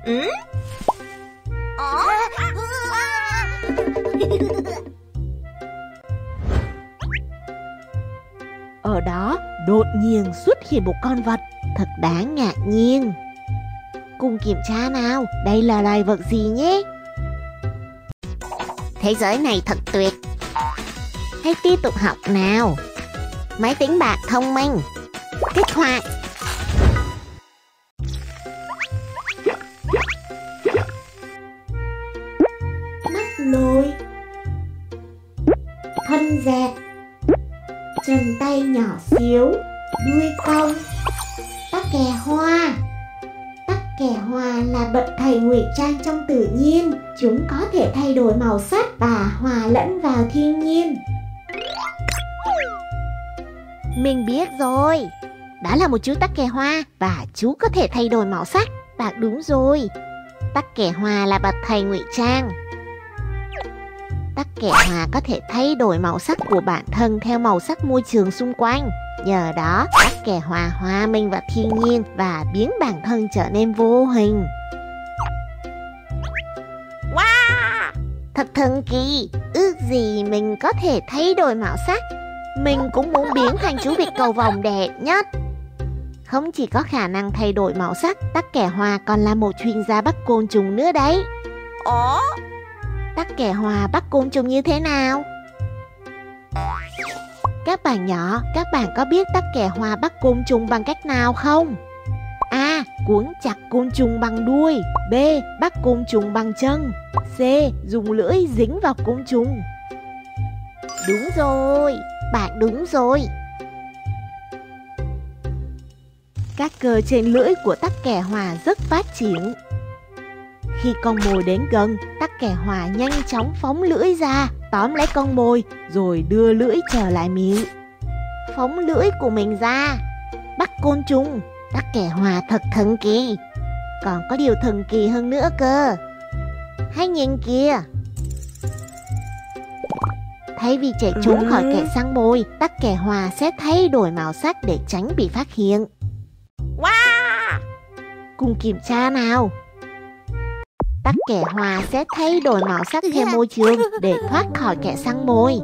Ừ? Ở đó đột nhiên xuất hiện một con vật thật đáng ngạc nhiên. Cùng kiểm tra nào, đây là loài vật gì nhé? Thế giới này thật tuyệt. Hãy tiếp tục học nào. Máy tính bảng thông minh, kích hoạt. Mắt lồi, thân dẹt, chân tay nhỏ xíu, đuôi cong, tắc kè hoa. Tắc kè hoa là bậc thầy ngụy trang trong tự nhiên. Chúng có thể thay đổi màu sắc và hòa lẫn vào thiên nhiên. Mình biết rồi. Đó là một chú tắc kè hoa và chú có thể thay đổi màu sắc. Bạn đúng rồi. Tắc kè hoa là bậc thầy ngụy trang. Tắc kè hoa có thể thay đổi màu sắc của bản thân theo màu sắc môi trường xung quanh. Nhờ đó, tắc kè hoa hòa mình vào thiên nhiên và biến bản thân trở nên vô hình. Wow! Thật thần kỳ. Ước gì mình có thể thay đổi màu sắc. Mình cũng muốn biến thành chú vịt cầu vồng đẹp nhất. Không chỉ có khả năng thay đổi màu sắc, tắc kè hoa còn là một chuyên gia bắt côn trùng nữa đấy. Ồ? Tắc kè hoa bắt côn trùng như thế nào? Các bạn nhỏ, các bạn có biết tắc kè hoa bắt côn trùng bằng cách nào không? A. Cuốn chặt côn trùng bằng đuôi. B. Bắt côn trùng bằng chân. C. Dùng lưỡi dính vào côn trùng. Đúng rồi, bạn đúng rồi. Các cơ trên lưỡi của tắc kè hoa rất phát triển. Khi con mồi đến gần, tắc kè hoa nhanh chóng phóng lưỡi ra, tóm lấy con mồi rồi đưa lưỡi trở lại miệng. Phóng lưỡi của mình ra, bắt côn trùng. Tắc kè hoa thật thần kỳ. Còn có điều thần kỳ hơn nữa cơ. Hãy nhìn kìa. Thay vì chạy trốn khỏi kẻ săn mồi, tắc kè hoa sẽ thay đổi màu sắc để tránh bị phát hiện. Wow! Cùng kiểm tra nào. Tắc kè hoa sẽ thay đổi màu sắc theo môi trường để thoát khỏi kẻ săn mồi.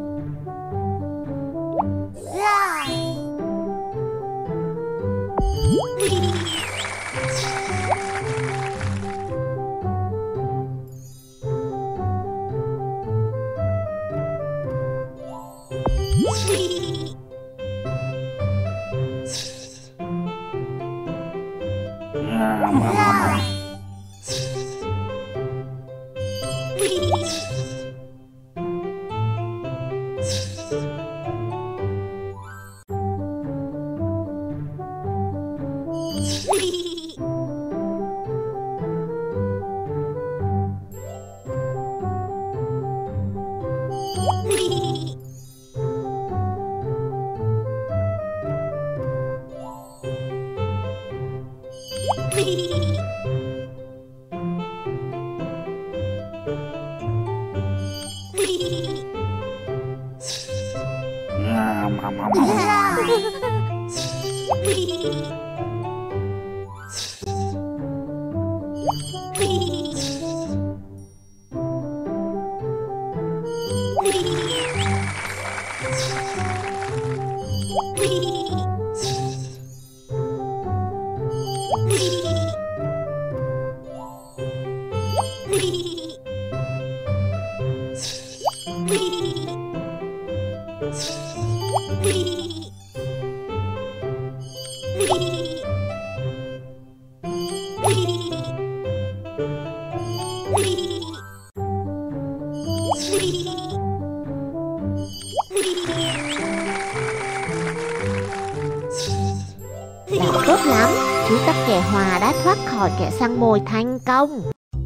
Tốt lắm, chú tắc kè hoa đã thoát khỏi kẻ săn mồi thành công.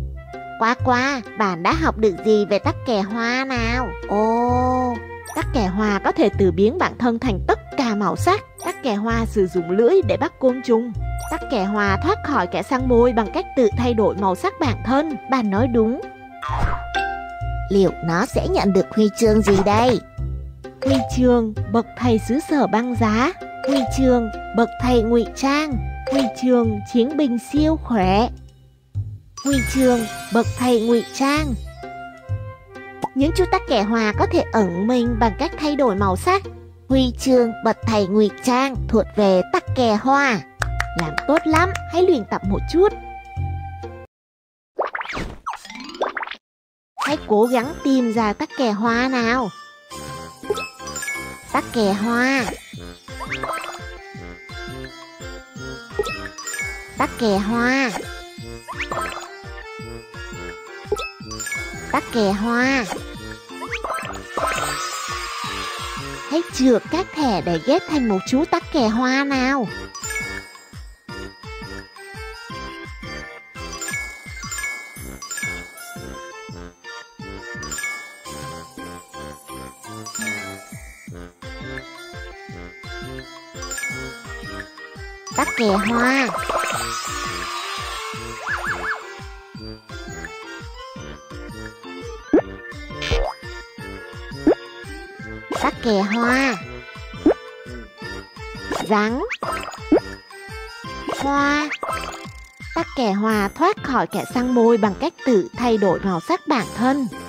Qua, bạn đã học được gì về tắc kè hoa nào? Ồ, tắc kè hoa có thể tự biến bản thân thành tất cả màu sắc. Tắc kè hoa sử dụng lưỡi để bắt côn trùng. Tắc kè hoa thoát khỏi kẻ săn mồi bằng cách tự thay đổi màu sắc bản thân. Bạn nói đúng. Liệu nó sẽ nhận được huy chương gì đây? Huy chương bậc thầy xứ sở băng giá. Huy chương bậc thầy ngụy trang. Huy chương chiến binh siêu khỏe. Huy chương bậc thầy ngụy trang. Những chú tắc kè hoa có thể ẩn mình bằng cách thay đổi màu sắc. Huy chương bậc thầy ngụy trang thuộc về tắc kè hoa. Làm tốt lắm, hãy luyện tập một chút. Hãy cố gắng tìm ra tắc kè hoa nào. Tắc kè hoa. Tắc kè hoa. Tắc kè hoa. Hãy trượt các thẻ để ghép thành một chú tắc kè hoa nào. Tắc kè hoa. Tắc kè hoa. Rắn. Hoa. Tắc kè hoa thoát khỏi kẻ săn mồi bằng cách tự thay đổi màu sắc bản thân.